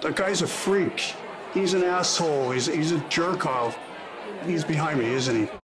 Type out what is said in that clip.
The guy's a freak. He's an asshole. He's a jerk off. He's behind me, isn't he?